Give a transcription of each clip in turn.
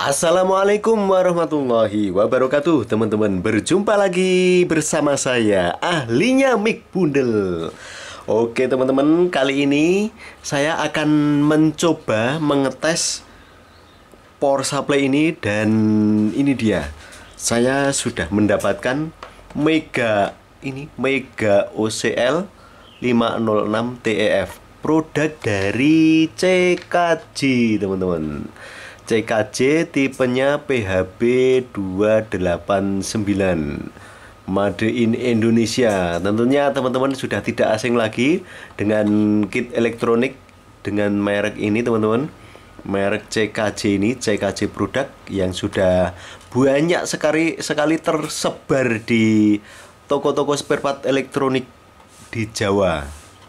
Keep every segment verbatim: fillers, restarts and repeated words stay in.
Assalamualaikum warahmatullahi wabarakatuh. Teman-teman, berjumpa lagi bersama saya, ahlinya mic bundel. Oke teman-teman, kali ini saya akan mencoba mengetes power supply ini. Dan ini dia, saya sudah mendapatkan Mega ini Mega O C L lima nol enam T E F, produk dari C K J teman-teman. C K J tipenya P H B dua delapan sembilan, Made in Indonesia. Tentunya teman-teman sudah tidak asing lagi dengan kit elektronik dengan merek ini teman-teman. Merek C K J ini, C K J produk yang sudah banyak sekali sekali tersebar di toko-toko spare part elektronik di Jawa.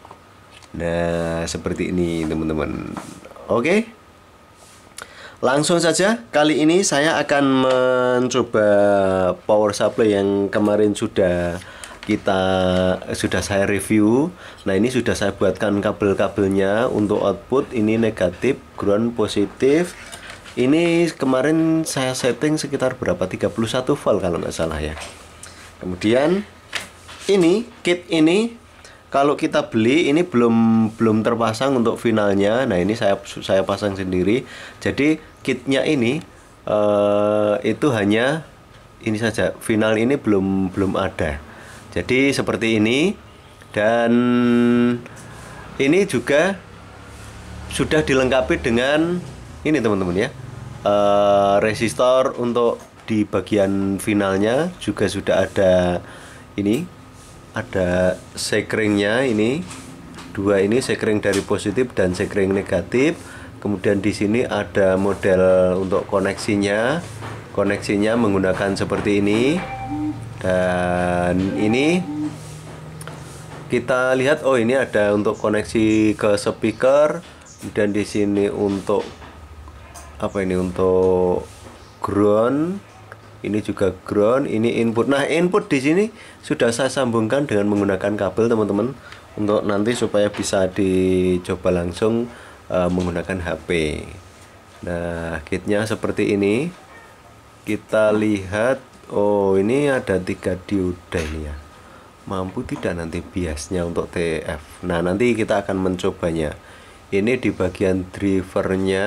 Nah, seperti ini teman-teman. Oke, langsung saja, kali ini saya akan mencoba power supply yang kemarin sudah kita sudah saya review. Nah, ini sudah saya buatkan kabel-kabelnya untuk output. Ini negatif, ground positif. Ini kemarin saya setting sekitar berapa? tiga puluh satu volt kalau nggak salah ya. Kemudian ini kit ini kalau kita beli ini belum belum terpasang untuk finalnya. Nah, ini saya saya pasang sendiri. Jadi kitnya ini uh, itu hanya ini saja. Final ini belum belum ada. Jadi seperti ini. Dan ini juga sudah dilengkapi dengan ini teman-teman ya. Uh, resistor untuk di bagian finalnya juga sudah ada ini. Ada sekringnya ini dua, ini sekring dari positif dan sekring negatif. Kemudian di sini ada model untuk koneksinya. Koneksinya menggunakan seperti ini. Dan ini kita lihat, oh ini ada untuk koneksi ke speaker. Kemudian di sini untuk apa ini, untuk ground. Ini juga ground, ini input. Nah, input di sini sudah saya sambungkan dengan menggunakan kabel teman-teman, untuk nanti supaya bisa dicoba langsung uh, menggunakan H P. Nah, kitnya seperti ini. Kita lihat, oh ini ada tiga dioda ini ya. Mampu tidak nanti biasnya untuk T E F. Nah, nanti kita akan mencobanya. Ini di bagian drivernya.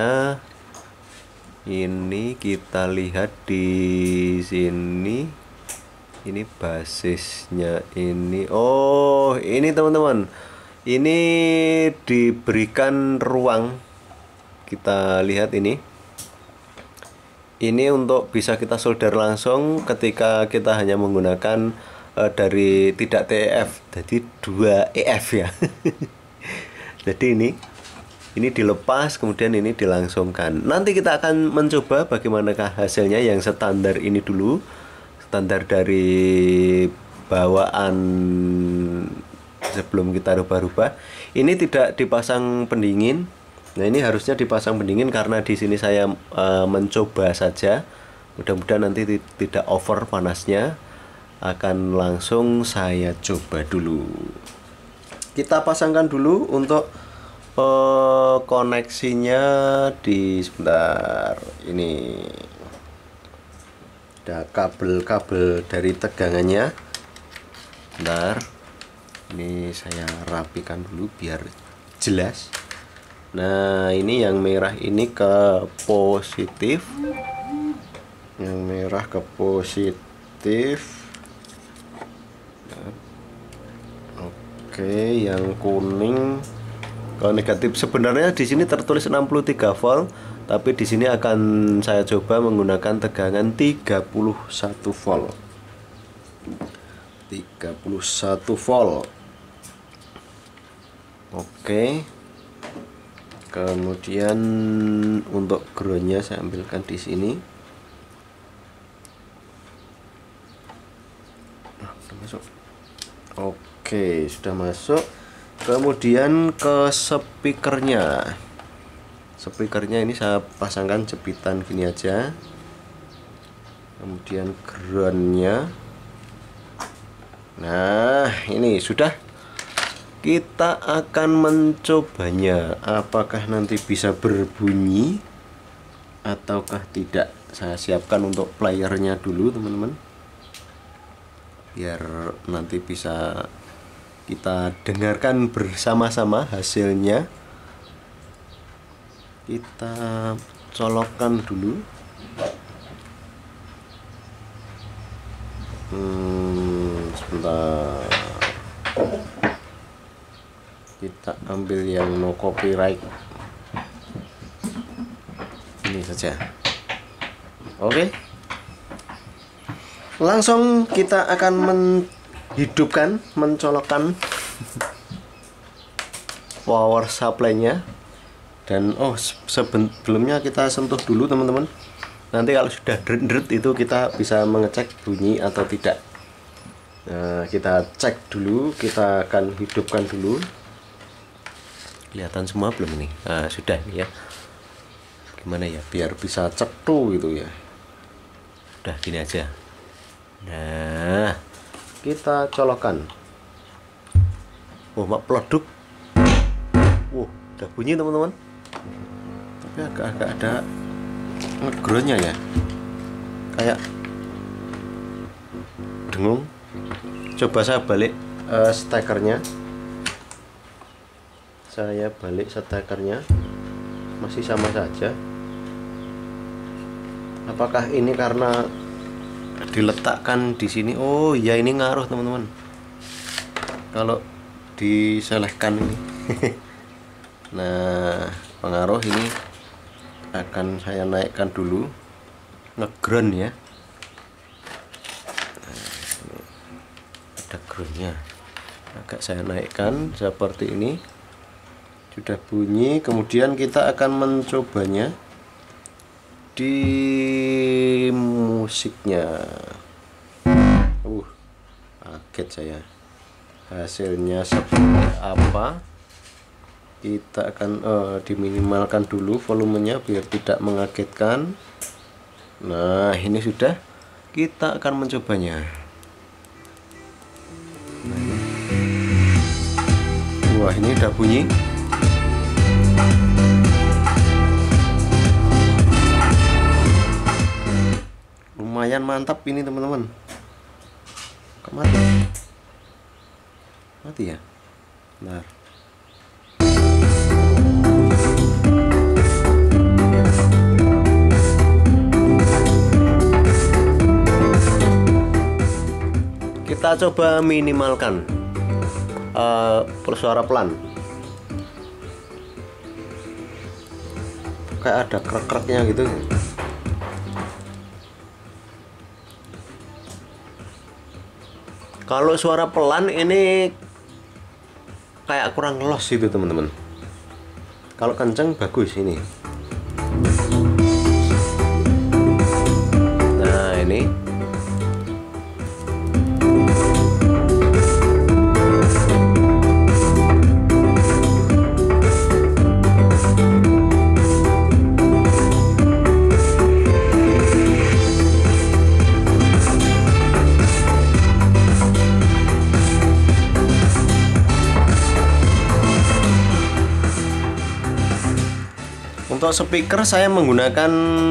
Ini kita lihat di sini. Ini basisnya ini. Oh, ini teman-teman. Ini diberikan ruang. Kita lihat ini. Ini untuk bisa kita solder langsung ketika kita hanya menggunakan uh, dari tidak T E F. Jadi dua E F ya. Jadi ini Ini dilepas, kemudian ini dilangsungkan. Nanti kita akan mencoba bagaimanakah hasilnya yang standar ini dulu. Standar dari bawaan sebelum kita rubah-rubah. Ini tidak dipasang pendingin. Nah, ini harusnya dipasang pendingin karena di sini saya uh, mencoba saja. Mudah-mudahan nanti tidak over panasnya. Akan langsung saya coba dulu. Kita pasangkan dulu untuk Uh, koneksinya di sebentar. Ini ada kabel-kabel dari tegangannya. Bentar, ini saya rapikan dulu biar jelas. Nah, ini yang merah ini ke positif, yang merah ke positif. Nah, oke, yang kuning kalau negatif. Sebenarnya di sini tertulis enam puluh tiga volt, tapi di sini akan saya coba menggunakan tegangan tiga puluh satu volt. tiga puluh satu volt. Oke. Kemudian untuk groundnya saya ambilkan di sini. Nah, sudah masuk. Oke, sudah masuk. Kemudian ke speakernya. Speakernya ini saya pasangkan jepitan gini aja. Kemudian groundnya. Nah, ini sudah. Kita akan mencobanya. Apakah nanti bisa berbunyi ataukah tidak. Saya siapkan untuk playernya dulu teman-teman, biar nanti bisa kita dengarkan bersama-sama hasilnya. Kita colokkan dulu. Hmm, sebentar. Kita ambil yang no copyright ini saja. Oke, langsung kita akan menghidupkan, mencolokkan power supply-nya. Dan oh, sebelumnya kita sentuh dulu teman-teman. Nanti kalau sudah deret-deret itu kita bisa mengecek bunyi atau tidak. Nah, kita cek dulu, kita akan hidupkan dulu. Kelihatan semua belum ini? Nah, sudah nih ya. Gimana ya biar bisa cetu gitu ya. Udah gini aja. Nah, kita colokkan. Oh, mak peleduk. Wow, udah bunyi teman-teman. Tapi agak-agak ada ngegronya ya, kayak dengung. Coba saya balik uh, stekernya. Saya balik stekernya, masih sama saja. Apakah ini karena diletakkan di sini? Oh ya, ini ngaruh teman-teman. Kalau diselehkan ini. Nah, pengaruh ini akan saya naikkan dulu, ngeground ya. Nah, ada groundnya, agak saya naikkan seperti ini. Sudah bunyi, kemudian kita akan mencobanya di musiknya. Uh, kaget saya. Hasilnya seperti apa? Kita akan uh, diminimalkan dulu volumenya biar tidak mengagetkan. Nah, ini sudah. Kita akan mencobanya. Nah, ini. Wah, ini udah bunyi. Lumayan mantap ini teman-teman. Mati. Mati ya. Bentar. Kita coba minimalkan uh, suara pelan. Kayak ada krek-kreknya gitu. Kalau suara pelan ini kayak kurang los itu teman-teman. Kalau kenceng bagus ini. Nah, ini. Untuk speaker saya menggunakan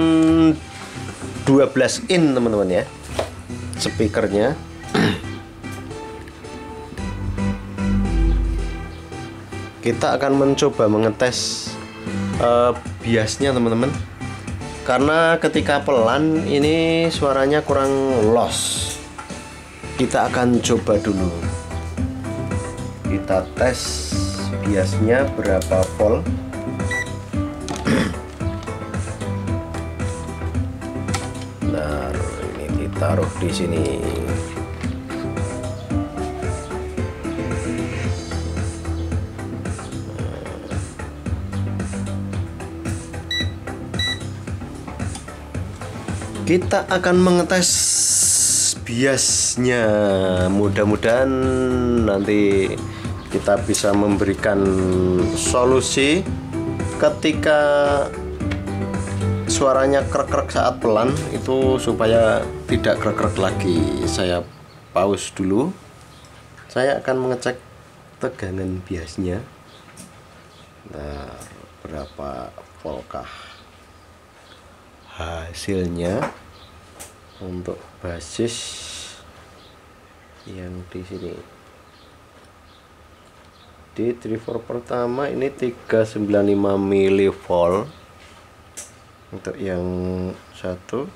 dua belas in teman-teman ya, speakernya. Kita akan mencoba mengetes uh, biasnya teman-teman, karena ketika pelan ini suaranya kurang los. Kita akan coba dulu, kita tes biasnya berapa volt. Nah, ini ditaruh di sini. Kita akan mengetes biasnya. Mudah-mudahan nanti kita bisa memberikan solusi ketika suaranya krek-krek saat pelan itu supaya tidak krek-krek lagi. Saya pause dulu. Saya akan mengecek tegangan biasnya. Nah, berapa voltkah? hasilnya untuk basis yang di sini. Di driver pertama ini tiga ratus sembilan puluh lima milivolt, untuk yang satu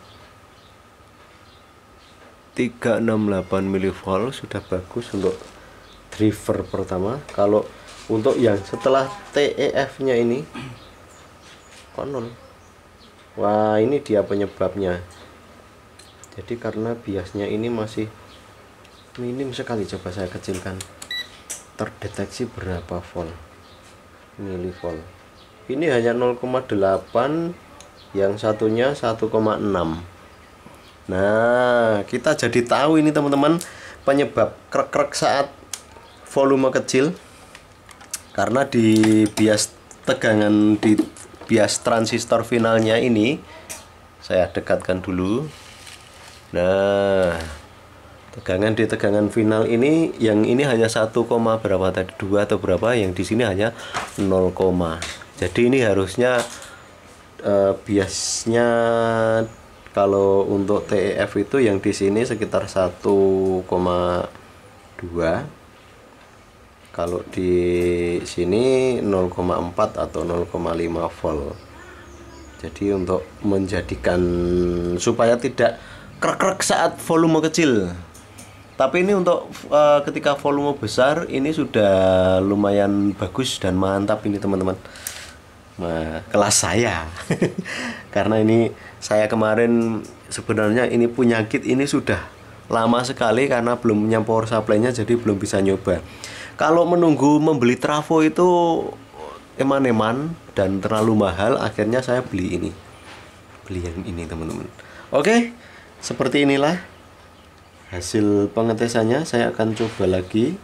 tiga ratus enam puluh delapan milivolt, sudah bagus untuk driver pertama. Kalau untuk yang setelah T E F nya ini kok nol. Wah, ini dia penyebabnya. Jadi karena biasnya ini masih minim sekali. Coba saya kecilkan, terdeteksi berapa volt, milivolt. Ini hanya nol koma delapan, yang satunya satu koma enam. Nah, kita jadi tahu ini teman-teman penyebab krek-krek saat volume kecil, karena di bias tegangan di bias transistor finalnya ini. Saya dekatkan dulu. Nah, tegangan di tegangan final ini, yang ini hanya satu, berapa tadi, dua atau berapa, yang di sini hanya nol, jadi ini harusnya eh, biasnya kalau untuk T E F itu yang di sini sekitar satu koma dua, kalau di sini nol koma empat atau nol koma lima volt. Jadi untuk menjadikan supaya tidak krek-krek saat volume kecil. Tapi ini untuk uh, ketika volume besar ini sudah lumayan bagus dan mantap ini teman-teman. Nah, kelas saya. Karena ini saya kemarin sebenarnya ini penyakit ini sudah lama sekali karena belum punya power supply-nya, jadi belum bisa nyoba. Kalau menunggu membeli trafo itu eman-eman dan terlalu mahal, akhirnya saya beli ini. Beli yang ini teman-teman. Oke, seperti inilah hasil pengetesannya. Saya akan coba lagi.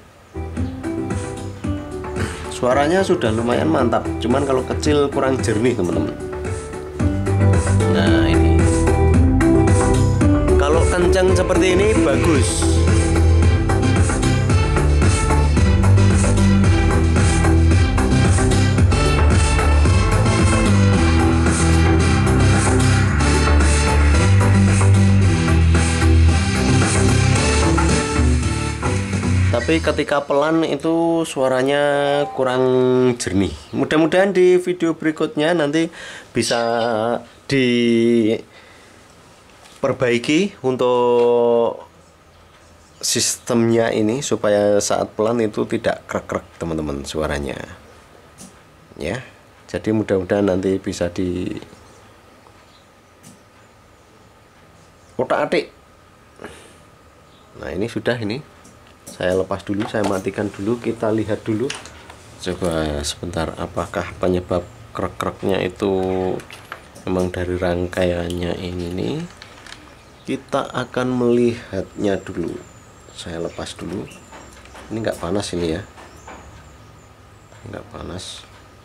Suaranya sudah lumayan mantap, cuman kalau kecil kurang jernih teman-teman. Nah, ini kalau kencang seperti ini bagus. Tapi ketika pelan itu suaranya kurang jernih. Mudah-mudahan di video berikutnya nanti bisa diperbaiki untuk sistemnya ini supaya saat pelan itu tidak krek-krek teman-teman suaranya. Ya. Jadi mudah-mudahan nanti bisa di otak-atik. Nah, ini sudah ini. Saya lepas dulu, saya matikan dulu, kita lihat dulu. Coba sebentar, apakah penyebab krek-kreknya itu memang dari rangkaiannya ini. Kita akan melihatnya dulu. Saya lepas dulu. Ini nggak panas ini ya. Nggak panas.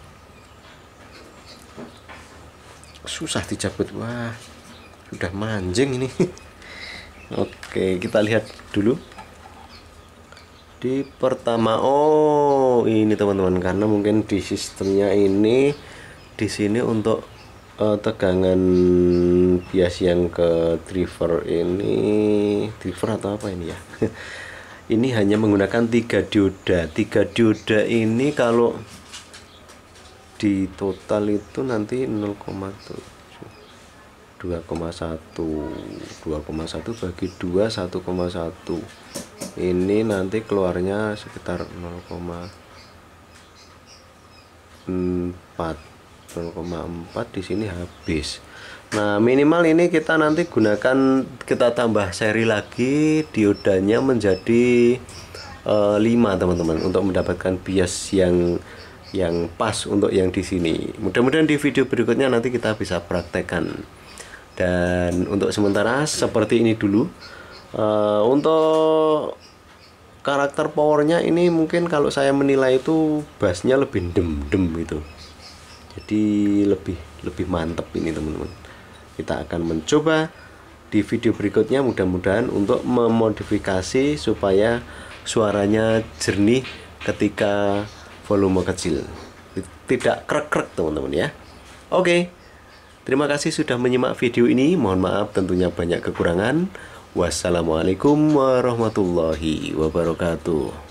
Susah dicabut. Wah, sudah manjing ini. Oke, kita lihat dulu. Di pertama, oh ini teman-teman, karena mungkin di sistemnya ini di sini untuk uh, tegangan bias yang ke driver ini, driver atau apa ini ya? Ini hanya menggunakan tiga dioda. Tiga dioda ini kalau di total itu nanti nol koma tujuh, dua koma satu, dua koma satu bagi dua, satu koma satu. Ini nanti keluarnya sekitar nol koma empat, nol koma empat di sini habis. Nah, minimal ini kita nanti gunakan, kita tambah seri lagi diodanya menjadi uh, lima teman-teman, untuk mendapatkan bias yang yang pas untuk yang di sini. Mudah-mudahan di video berikutnya nanti kita bisa praktekkan. Dan untuk sementara seperti ini dulu. Uh, untuk karakter powernya ini mungkin kalau saya menilai itu bassnya lebih dem-dem gitu, jadi lebih lebih mantep ini teman-teman. Kita akan mencoba di video berikutnya, mudah-mudahan untuk memodifikasi supaya suaranya jernih ketika volume kecil, tidak krek-krek teman-teman ya. Oke, Terima kasih sudah menyimak video ini. Mohon maaf tentunya banyak kekurangan. Wassalamualaikum warahmatullahi wabarakatuh.